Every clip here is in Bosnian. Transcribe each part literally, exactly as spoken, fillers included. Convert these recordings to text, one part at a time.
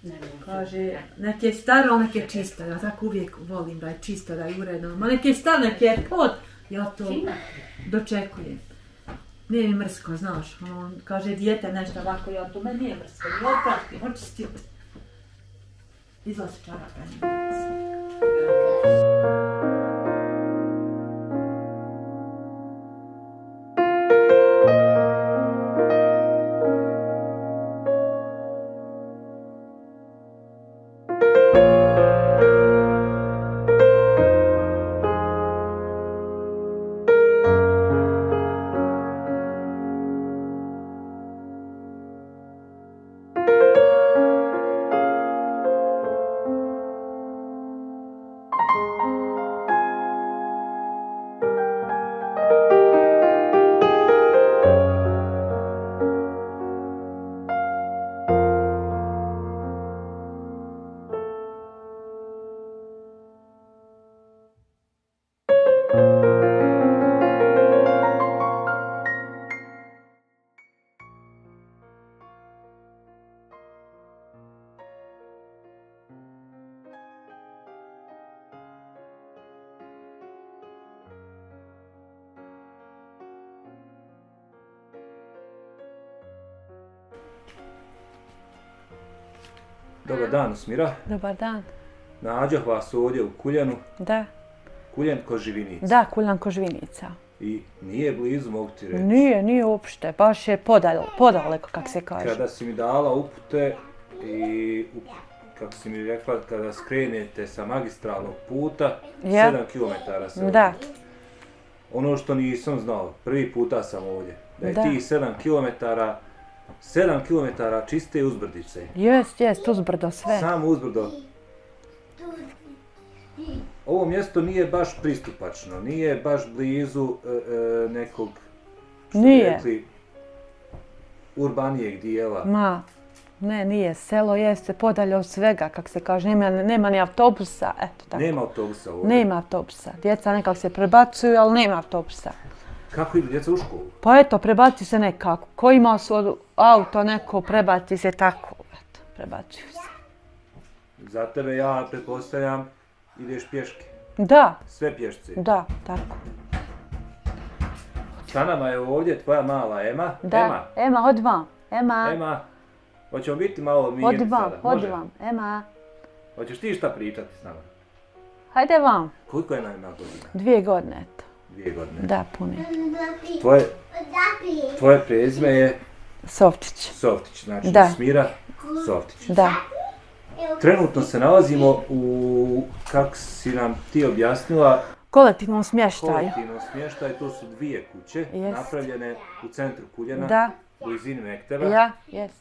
Kaže, nek je staro, nek je čisto. Ja tako uvijek volim da je čisto, da je uredno. Ma nek je staro, nek je pod. Ja to dočekujem. Nije mi mrsko, znaš. On kaže, dijete nešto ovako, ja to meni nije mrsko. Ja opratim, očistim. Izlazi čaraka, nije mrsko. Dobar dan, Smira. Dobar dan. Nađoh vas ovdje u Kuljanu. Da. Kuljan kod Živinica. Da, Kuljan kod Živinica. I nije blizu, mogu ti reći. Nije, nije uopšte. Baš je podaleko, podaleko, kak se kaže. Kada si mi dala upute i, kako si mi rekla, kada skrenete sa magistralnog puta, ja. sedam kilometara se ovdje. Da. Ono što nisam znao, prvi puta sam ovdje, da je da. tih sedam kilometara, sedam kilometara čiste uzbrdice. Jest, jest, uzbrdo sve. Samo uzbrdo. Ovo mjesto nije baš pristupačno, nije baš blizu e, e, nekog, što bi rekli, urbanijeg dijela. Ma, ne, nije. Selo jeste podalje od svega, kak se kaže, nema, nema ni autobusa, eto tako. Nema autobusa ovdje? Nema autobusa. Djeca nekak se prebacuju, ali nema autobusa. Kako idu djeca u školu? Pa eto, prebaci se nekako. Ko ima svoj auto, neko prebaci se tako, eto, prebacuju se. Za tebe ja pretpostavljam ideš pješke. Da. Sve pješce. Da, tako. Sa nama je ovdje tvoja mala Ema. Da, Ema, Ema, hod vam. Ema. Ema, hoćemo biti malo mirni hod sada. Hod vam, hod vam. Ema. Hoćeš ti šta pričati s nama? Hajde vam. Koliko Ema ima godina? Dvije godine, eto. Dvije godine. Da, pune. Tvoje, tvoje prezime je? Softić. Softić, znači da. Smira Softić. Da. Trenutno se nalazimo u, kako si nam ti objasnila, kolektivnom smještaju. Kolektivnom smještaju, to su dvije kuće jest. napravljene u centru Kuljana, da. u blizini Mekteba. Ja, jest.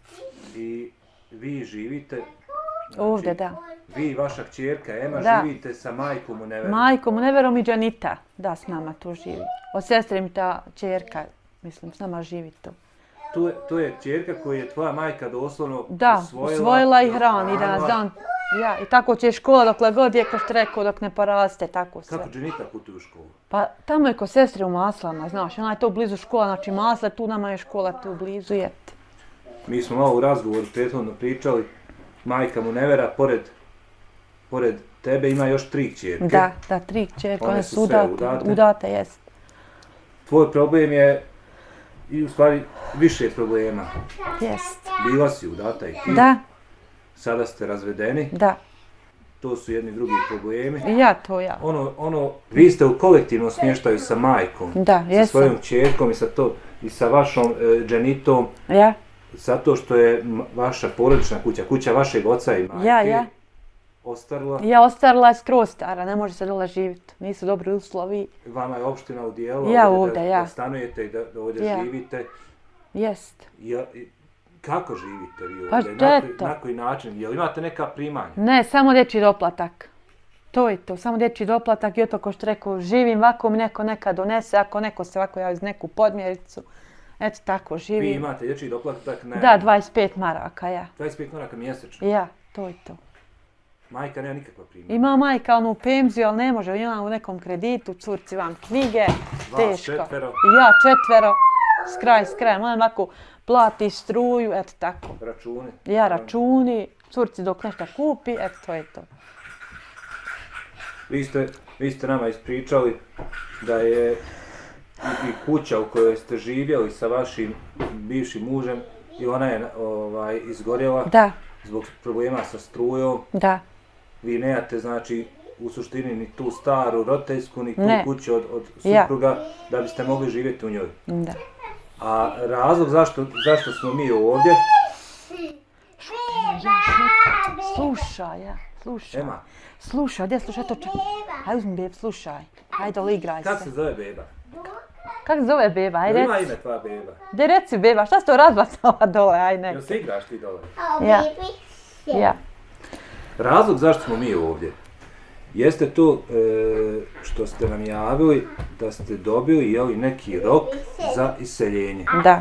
I vi živite, znači, ovdje, da. Vi i vaša kćerka Ema da. živite sa majkom Muneverom. Majkom Muneverom i Džanita, da, s nama tu živi. Od sestre mi ta kćerka, mislim, s nama živi tu. To je, to je kćerka koju je tvoja majka doslovno da, usvojila. Da, usvojila i hrani i danas dan. Ja, i tako će škola dokle god je, ko što rekao, dok ne poraste, tako sve. Kako Džanita putuje u školu? Pa tamo je kod sestre u Maslama, znaš, ona je tu blizu škola, znači Masla, tu nama je škola tu blizu, jete. Mi smo malo u razgovoru prethodno pričali, majka Munevera, pored, pored tebe ima još tri kćerke. Da, da, tri kćerke, one, one su udate, udate, udate, jest. Tvoj problem je, i u stvari, više problema. Jest. Bila si udata i ti. Da. Sada ste razvedeni. Da. To su jedni drugi problemi. Ja, to ja. Ono, ono, vi ste u kolektivnom smještaju sa majkom. Da, jesam. Sa svojom kćerkom i sa to, i sa vašom e, Džanitom. Ja. Zato što je vaša porodična kuća, kuća vašeg oca i majke. Ja, ja. Ostarila. Ja, ostarila je skroz stara, ne može se dole živjeti. Nisu dobri uslovi. Vama je opština udijela ja, ovdje, ovdje, da, ja. da stanujete i da, da ovdje ja. živite. Jest. Ja, kako živite vi pa ovdje? Na, na koji način? Jel imate neka primanja? Ne, samo dječji doplatak. To je to, samo dječji doplatak i o to ko što rekao, živim ovako mi neko neka donese, ako neko se ovako javi iz neku podmjericu. Eto tako, živim. Vi imate dječji doplatak? Ne. Da, dvadeset pet maraka, ja. dvadeset pet maraka mjesečno? Ja, to je to. Majka nema nikakva primanja? Ima majka onu penziju, ali ne može, ima u nekom kreditu, curci vam knjige, Vas teško. četvero? Ja četvero, s kraj s krajem, on ovako plati struju, eto tako. Računi. Ja, računi, curci dok nešto kupi, eto to je to. Vi ste, vi ste nama ispričali da je i kuća u kojoj ste živjeli sa vašim bivšim mužem i ona je ovaj, izgorjela Da, zbog problema sa strujom. da. Vi nemate, znači, u suštini ni tu staru roditeljsku, ni tu Ne. kuću od, od Ja. supruga da biste mogli živjeti u njoj. Da. A razlog zašto, zašto smo mi ovdje, Slušaj, ja, slušaj. Ema, Slušaj, gdje slušaj to čekaj. Hajde uzmi beb, slušaj. Hajde dole igraj kako se se. zove beba? Kako se zove beba? Hajde Jel ima reci. ime tvoja beba? Gdje reci beba, šta si to razbacala dole, aj ne. Jel se igraš ti dole? Ja. Ja. Razlog zašto smo mi ovdje jeste to e, što ste nam javili da ste dobili jeli, neki rok za iseljenje. Da.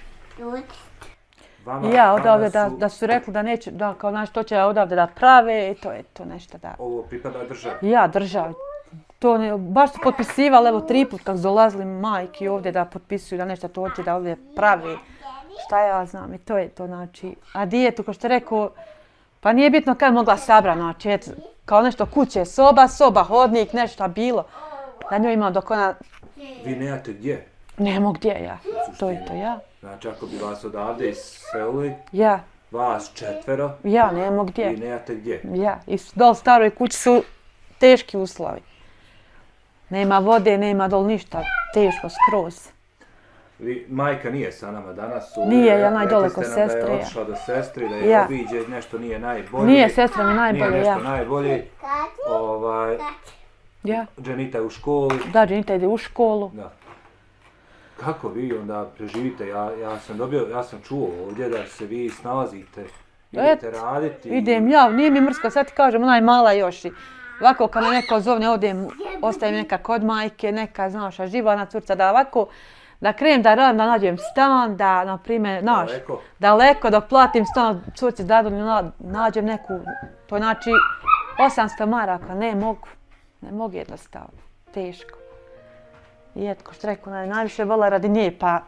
Vama, Ja, vama odavde da, su- da su rekli da neće, da kao znači to će odavde da prave i to je to nešto da. Ovo pripada državi. Ja, državi. To ne, baš su potpisivali, evo tri put kad su dolazili majki ovdje da potpisuju da nešto to hoće da ovdje pravi. Šta ja znam i to je to znači. A dijetu, kao što je rekao, pa nije bitno kad mogla sabra, znači eto, kao nešto kuće, soba, soba, hodnik, nešto bilo. Da nju ima dok ona, Vi nemate gdje. nemo gdje ja, to je to ja. Znači ako bi vas odavde iselili, Ja, vas četvero, ja, nemo vi gdje. nemate gdje. Ja, i dol staroj kući su teški uslovi. Nema vode, nema dol ništa, teško skroz. Vi, majka nije sa nama danas. ovdje, Nije, ja rekli najdole ste kod nam Da sestre, je ja. otišla do sestri, da je Ja. obiđe, nešto nije najbolje. Nije sestra mi Nije najbolje, nešto ja. najbolje. Ovaj, Ja, Dženita je u školi. da, Dženita ide u školu. Da. Kako vi onda preživite? Ja, ja sam dobio, ja sam čuo ovdje da se vi snalazite, idete raditi. Idem ja, nije mi mrsko, sad ti kažem, ona je mala još i ovako kad me neko zovne, odem, ostavim neka kod majke, neka, znaš, a živa ona curca, da ovako, da krenem da radim, da nađem stan, da, na primjer, znaš, Daleko? daleko, dok platim stan, curci dadu mi na- nađem neku, to znači osamsto maraka, ne mogu, ne mogu jednostavno, teško. I eto, ko što rekao, naj- najviše vola radi nje, pa,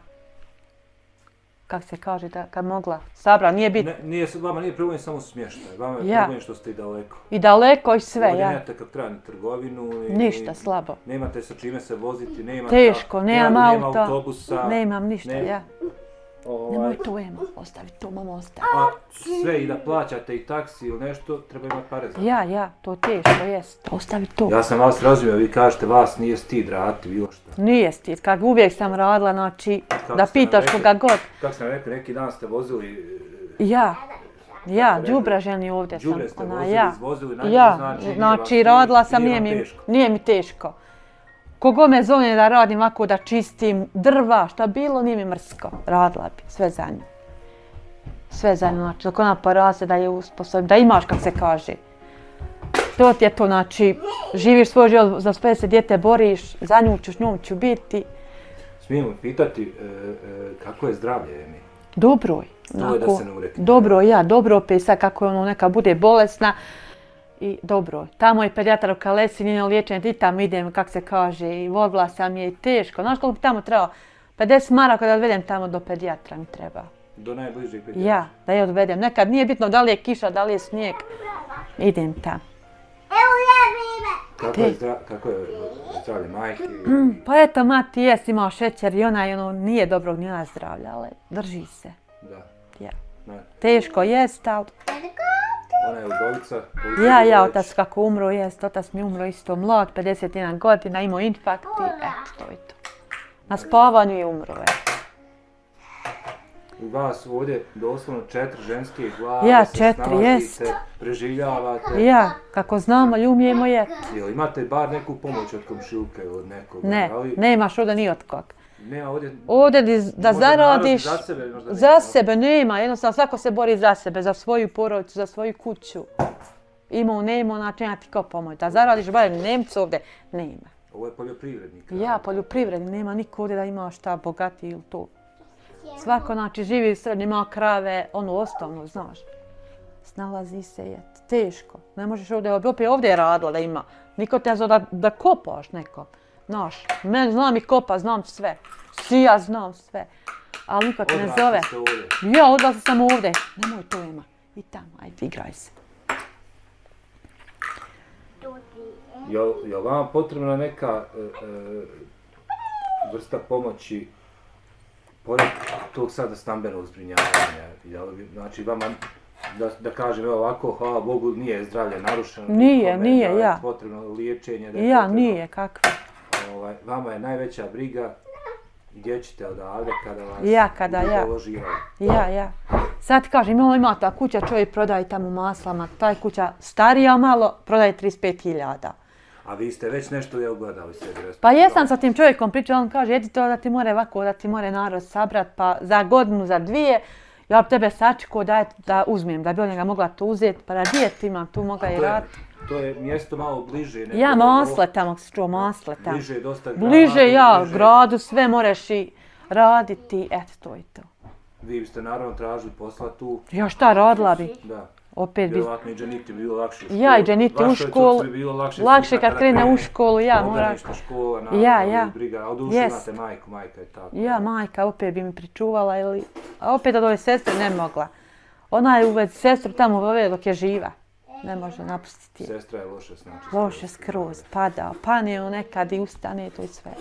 kak se kaže, da kad mogla, sabra, nije bitno. Ne, nije, vama nije problem samo smještaj, vama je Ja. problem što ste i daleko. I daleko i sve, Ovdje ja. nemate kako treba ni trgovinu, ni, Ništa, ni- slabo. Nemate sa čime se voziti, nema Teško, nemam nema, nema auta, autobusa. nemam ništa, ne- ja. Ovaj, Nemoj to, Ema, ostavi to, mama, ostavi. a sve i da plaćate i taksi ili nešto, treba imati pare za. Ja, ja, to teško jest. Ostavi to. Ja sam vas razumio, vi kažete vas nije stid raditi bilo što. Nije stid, kak uvijek sam radila, znači, Kako da ste nam pitaš rekli? koga god. Kako sam rekao, neki dan ste vozili, Ja, ja, rekli? đubre ženi ovdje sam. đubre ste ona, vozili, ja. izvozili, na nju, Ja, znači, nije znači vas- radila sam, nije nije vam mi, teško. nije mi teško. Kogo me zove da radim ovako, da čistim drva, šta bilo, nije mi mrsko. Radila bi, sve za nju. Sve za nju, znači, dok ona porase da je usposobim, da imaš, kak se kaže. To ti je to, znači, živiš svoj život, za sve se dijete boriš, za nju ću, s njom ću biti. Smijemo pitati e, e, kako je zdravlje Emi? Dobro je. To je da onako, se ne urekne. Dobro, ja, dobro opet sad kako je ono neka bude bolesna. I dobro, tamo je pedijatar u Kalesi, njeno liječenje, i tamo idem, kak se kaže, i vodila sam je i teško. Znaš koliko bi tamo trebalo? pedeset maraka da odvedem tamo do pedijatra mi treba. Do najbližeg pedijatra. Ja, da je odvedem. Nekad nije bitno da li je kiša, da li je snijeg. Idem tamo. Kako je, zdra, kako je zdravlje majke? Pa eto, mati jes imao šećer i ona, i ono nije dobrog ni ona zdravlja, ali drži se. Da. Ja. Ne. Teško jest, ali Ona je udovica. koliko ja, je ja, već? otac kako umro jest, otac mi umro isto mlad, pedeset jedna godina, imao infarkt i eto, to je to. Na spavanju je umro, eto. U vas ovdje doslovno četiri ženske glave Ja, se četiri, snalazite, jest. preživljavate. Ja, kako znamo, ljumijemo je. Jel imate bar neku pomoć od komšilke, od nekoga? Ne, ali nemaš ovdje ni od kog. Nema ovdje... Ovdje di- da možda zaradiš, narod za sebe, možda za nema. sebe nema, jednostavno svako se bori za sebe, za svoju porodicu, za svoju kuću. Imao, nemao, znači nema ti ko pomoć. Da zaradiš barem Nemcu ovdje, nema. Ovo je poljoprivrednik. Ja, poljoprivredni, nema niko ovdje da ima šta bogati ili to. Svako, znači, živi srednje, ima krave, ono osnovno, znaš. Snalazi se, je teško. Ne možeš ovdje, opet ovdje je radila da ima. Niko te zove da, da kopaš neko. znaš. Meni znam i kopa, znam sve. Svi ja znam sve. Ali niko te ne zove. Ja, odrasla sam ovdje. Nemoj to ima. I tamo, ajde, igraj se. Jel, jel vama potrebna neka e, e, vrsta pomoći pored tog sada stambenog zbrinjavanja? Jel, znači vama, da, da kažem evo ovako, hvala Bogu, nije zdravlje narušeno. Nije, nikome, nije, da je ja. potrebno liječenje. Da je Ja, potrebno, nije, kakva. Ovaj, vama je najveća briga gdje ćete odavde kada vas Ja, kada ja. deložiraju. Ja, ja. Sad ti kažem, imamo ima ta kuća, čovjek prodaje tamo maslama, taj kuća starija malo, prodaje trideset pet hiljada. A vi ste već nešto je ogledali sebi? Pa jesam sa tim čovjekom pričala, on kaže, jedi to da ti more ovako, da ti more narod sabrat, pa za godinu, za dvije, ja bi tebe sačekao da, da uzmem, da bi od njega mogla to uzeti, pa da dijet imam, tu mogla i raditi. To je mjesto malo bliže. Neko Ja, masle tamo, se čuo, masle tamo. Bliže dosta gradu. Bliže ja, bliže. gradu, sve moreš i raditi, eto to i to. Vi biste naravno tražili posla tu. Ja šta radila bi? Da. Opet bi... Vjerovatno i Dženiti bi bilo lakše u školu. Ja i Dženiti u školu, bi bilo lakše, lakše kad krene u školu, ja moram... Obdaništa škola, naravno, Ja, ja. briga, a u duši Yes. imate majku, majka je tako. Ja, majka opet bi mi pričuvala ili... A opet od ove sestre ne mogla. Ona je uveć sestru tamo ove dok je živa. Ne može napustiti je. Sestra je loše, znači. Loše skroz, pada, pane on nekad i ustane, to i sve.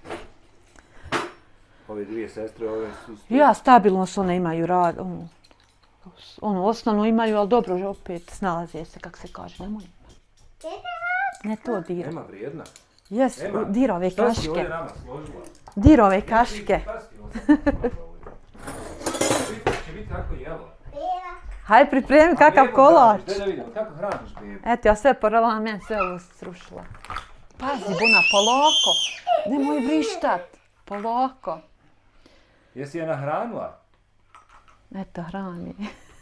Ove dvije sestre, ove su... Ja, stabilno se one imaju rad, ono, ono, osnovno imaju, ali dobro, že opet snalaze se, kak se kaže, nemoj. Ne to dira. Ema vrijedna. Jes, Ema, dira ove šta si ovdje kaške. nama složila? Dira ove kaške. Šta si ovdje složila ovdje? Će biti tako jelo. Hajde pripremi kakav Evo, kolač. Daj da vidimo, kako hraniš bebu? Eto, ja sve porala, meni sve ovo srušila. Pazi, Buna, polako. Nemoj vrištat. Polako. Jesi je nahranula? Eto, hrani.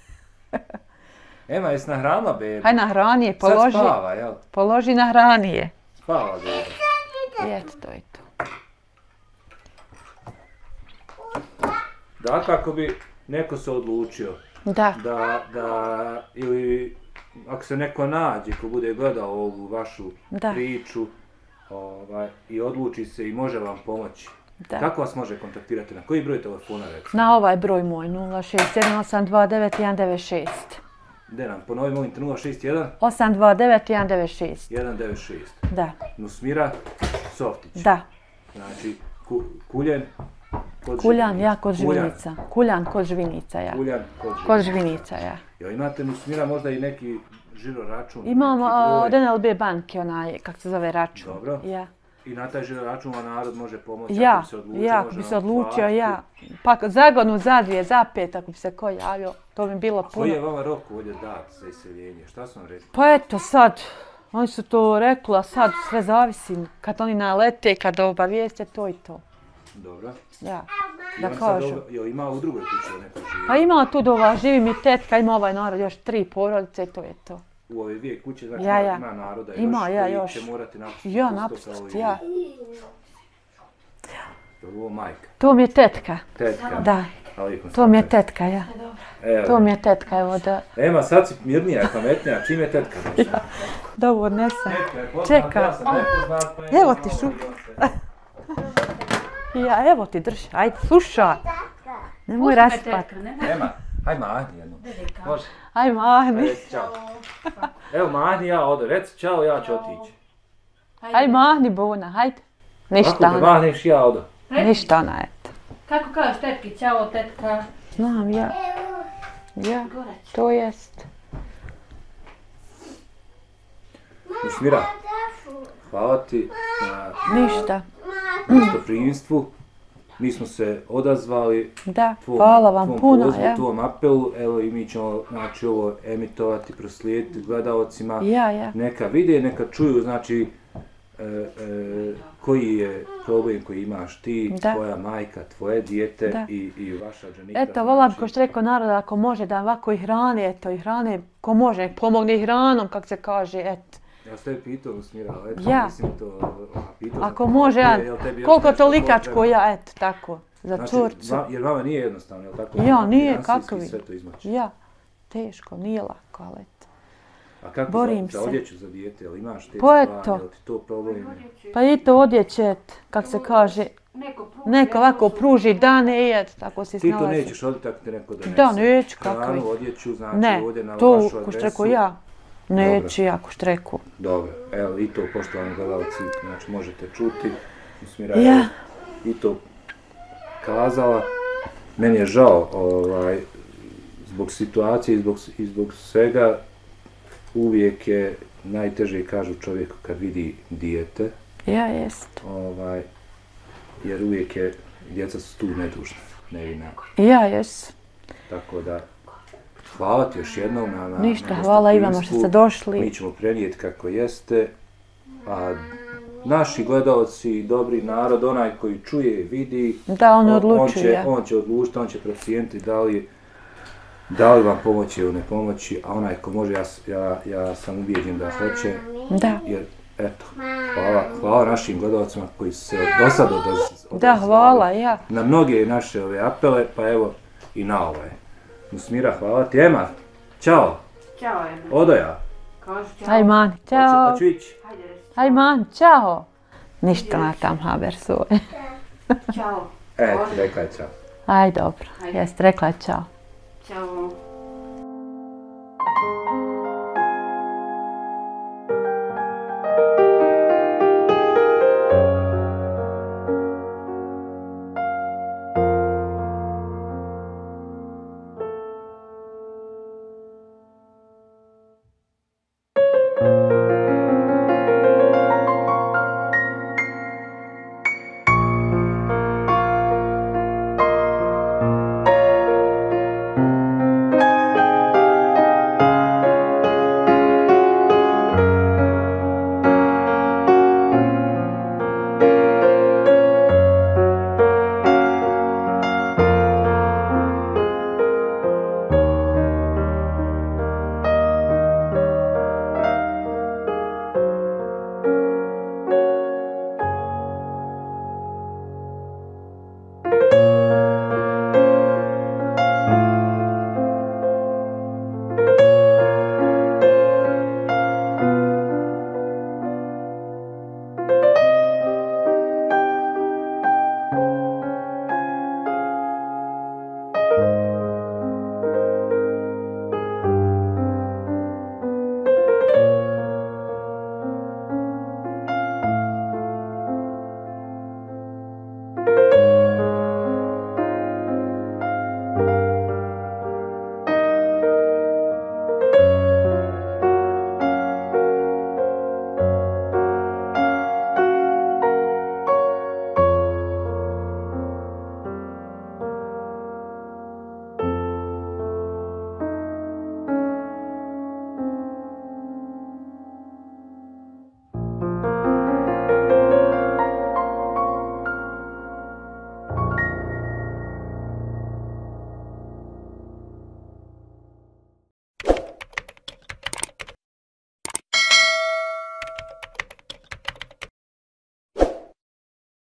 Ema, jesi nahranila bebu? Hajde na hrani je, položi. Sad spava, jel? Položi na hrani je. Spava bebu. I eto, to je to. Dakle, ako bi neko se odlučio Da. da, da, ili ako se neko nađe ko bude gledao ovu vašu Da. priču ovaj, i odluči se i može vam pomoći, Da. kako vas može kontaktirati? Na koji broj telefona recimo? Na ovaj broj moj, nula šest sedam osam dva devet jedan devet šest. Gde nam? Ponovi molim te nula šest jedan osam dva devet jedan devet šest. jedan devet šest. Da, Nusmira Softić. da. Znači, ku, Kuljen kod Kuljan, Žvinica. ja kod Kuljan. Žvinica. Kuljan kod Žvinica, ja. Kuljan kod Žvinica. Kod Žvinica, ja. Jel imate Nusmira možda i neki žiro račun? Imam neki uh, broj? od N L B banke, onaj, kak se zove račun. Dobro. Ja. I na taj žiro račun vam narod može pomoći Ja, ako bi se odlučio, ja, može bi se vam odlučio, platiti. ja. Pa za godinu, za dvije, za pet, ako bi se ko javio, to bi bilo Koji je puno. vama rok ovdje dat za iseljenje? Šta su vam rekli? Pa eto sad, oni su to rekli, a sad sve zavisi. Kad oni nalete, kad obavijeste, to i to. Dobro. Ja, I da on sad kažu. ovo- Jel ima u drugoj kući neko živi? Pa ima tu dova, živi mi tetka, ima ovaj narod, još tri porodice i to je to. U ove dvije kuće, znači Ja, ja. ima naroda Ima, još ja, koji još. će morati napustiti. Ja, isto kao napustiti, i ja. vi. Jel ovo majka? To mi je tetka, Tetka? da, Alaikum to mi je salam. tetka, ja. Evo. To mi je tetka, evo da, Ema, sad si mirnija, pametnija, čim je tetka došla? da ovo odnesem. Tetka je poznat, Čekaj. ja sam nepoznat, pa je Evo malo ti šu- bolje. Ja, evo ti drži, ajde, slušaj. Nemoj raspat. Ema, haj mahni jednu. Može? Aj mahni, Reci čao. Evo mahni, ja odo. Reci čao, ja ću otići. aj mahni Bona, hajde. Ako Ništa te ona, mahneš, ja odo. ništa ona, eto. Kako kažeš tetki, ćao tetka, Znam, ja, ja, goreć. to jest. Usmira, hvala ti na Ništa, gostoprimstvu. Mi smo se odazvali da, tvom, hvala vam tvom puno, pozivu, ja. tvom apelu. Evo i mi ćemo znači, ovo emitovati, proslijediti gledaocima. Ja, ja. Neka vide, neka čuju, znači, e, e, koji je problem koji imaš ti, Da. tvoja majka, tvoje dijete Da. i, i vaša Dženita. Eto, volam, znači, ko što rekao narod, ako može da ovako i hrane, eto, i hrane, ko može, nek pomogne i hranom, kak se kaže, eto. Ja sam tebi pitao, Usmira, ali eto, Ja. mislim to, a, pitao Ako sam, može, je, ja, jel tebi još koliko nešto tolikačko, potrebno? ja, eto, tako, za Znači, curcu. va- jer vama nije jednostavno, jel tako? Ja, nije, Finansijski kako vi? sve to izmaći. Ja, teško, nije lako, ali eto. A kako Borim za, se. za odjeću za dijete, jel imaš te Pa stvari, eto. jel ti to problem? Pa i to odjećet, kak se kaže, Neko pruži, neko ovako pruži, da ne jed, tako si Ti to snalazi. nećeš oditi ako te neko donese. Da, neću, kakvi. Hranu, odjeću, znači Ne, ovdje na to vašu ko što adresu. rekao ja. Neću ja ko što rekao. Dobro, evo i to poštovani gledalci, znači možete čuti. Usmira Ja. je i to kazala. Meni je žao, ovaj, zbog situacije i zbog, i zbog svega, uvijek je najteže, kažu čovjeku kad vidi dijete, Ja, jest. ovaj, jer uvijek je, djeca su tu nedužna, nevina. Ja, jes. Tako da, hvala ti još jednom na, na Ništa, na hvala i vama što gostoprimstvu. ste došli. Mi ćemo prenijeti kako jeste, a naši gledalci, dobri narod, onaj koji čuje, vidi, Da, on on odlučuje. će, on će odlučiti, on će procijeniti da li, da li vam pomoći ili ne pomoći, a onaj ko može, ja, s- ja, ja sam ubijeđen da hoće, Da. jer eto, hvala, hvala našim gledalcima koji su se do sada odaz, Da, odazvali hvala, ja. na mnoge naše ove apele, pa evo i na ovaj. Musmira, hvala ti. Ema, čao, Ćao, Eme. odo ja. Kaži čao. Aj man, čao. Hoću, hoću ići. Hajde reći Aj man, čao. Ništa na tam haber svoje. čao. E, rekla je čao. Aj dobro, Ajde. jest rekla je čao. Ćao.